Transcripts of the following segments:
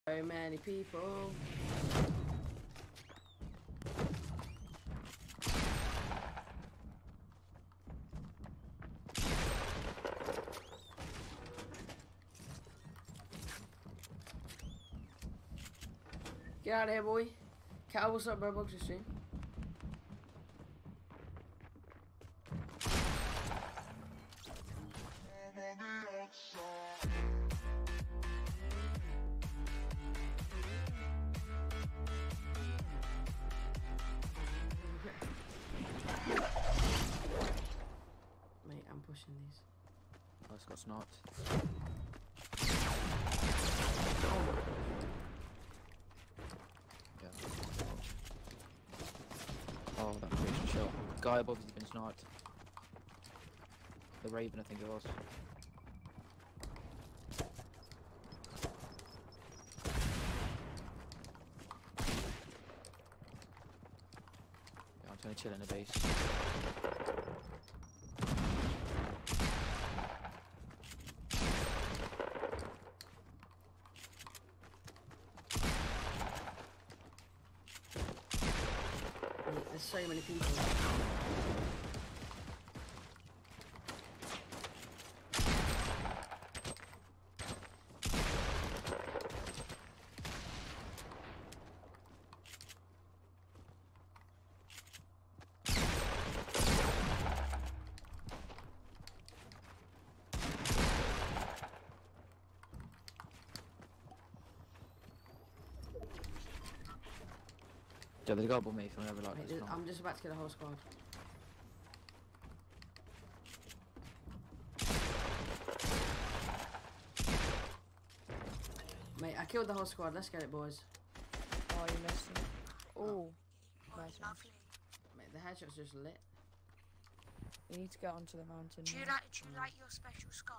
So many people. Get out of here, boy. Cal, what's up, bro? Welcome to the stream. Mate, I'm pushing these. Oh, it's got sniped. Yeah. Oh, that creature shot. Guy above has been sniped. The Raven, I think it was. Yeah, I'm trying to chill in the base. Mate, there's so many people. Yeah, they got above me from whenever like Mate, this. I'm just about to kill the whole squad. Mate, I killed the whole squad. Let's get it, boys. Oh, you missed him. Oh, nice one. Mate, the headshot's just lit. You need to get onto the mountain. Do you like your special scar?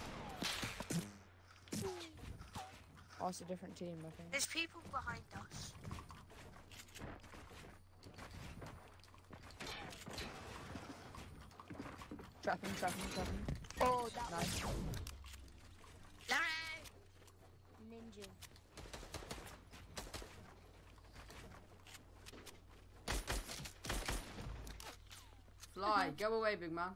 Oh, it's a different team, I think. There's people behind us. Trap him, trap him, trap him. Oh, that Nice. Larry! Ninja. Fly, go away, big man.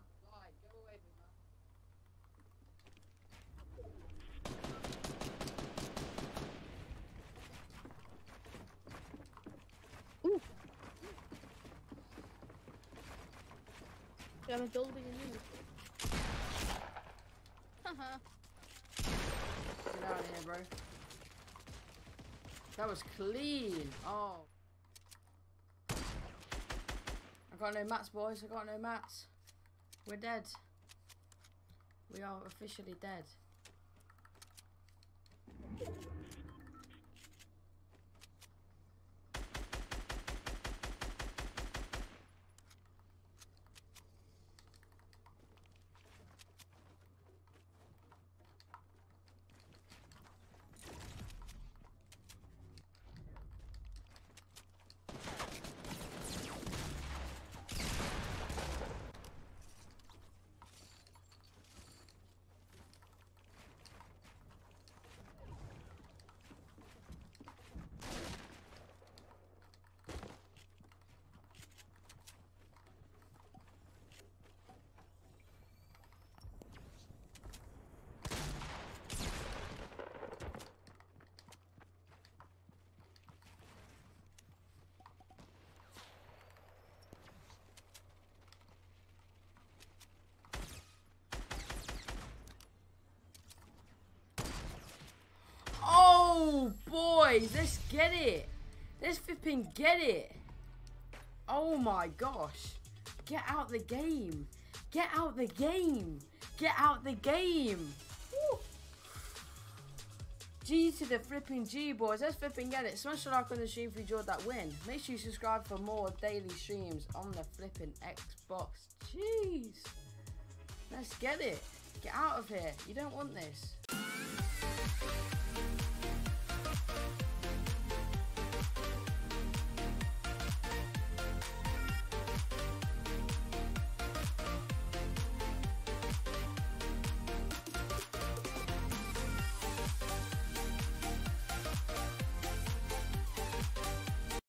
Yeah, I'm a building in you. Haha. Get out of here, bro. That was clean. Oh. I got no mats, boys. I got no mats. We're dead. We are officially dead. Oh, boys, let's get it. Let's flipping get it. Oh my gosh. Get out the game. Get out the game. Get out the game. Woo. G to the flipping G, boys. Let's flipping get it. Smash the like on the stream if you enjoyed that win. Make sure you subscribe for more daily streams on the flipping Xbox. Jeez. Let's get it. Get out of here. You don't want this.